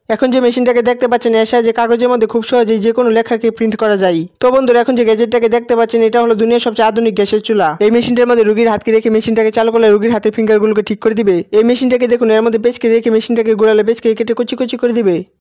এখন যে মেশিনটাকে দেখতে পাচ্ছেন এর সাহায্যে কাগজের মধ্যে খুব সহজেই যে কোনো লেখাকে প্রিন্ট করা যায়। তো বন্ধুরা এখন যে গ্যাজেটটাকে দেখতে পাচ্ছেন এটা হলো দুনিয়ার সবচেয়ে আধুনিক গ্যাসের চুলা। এই মেশিনটার মধ্যে রোগীর হাতকে রেখে মেশিনটাকে চালু করলে রোগীর হাতের ফিঙ্গারগুলোকে ঠিক করে দিবে। এই মেশিনটাকে দেখুন এর মধ্যে পেঁচকে রেখে মেশিনটাকে ঘোরালে পেঁচকে কেটে কুচি কুচি করে দিবে।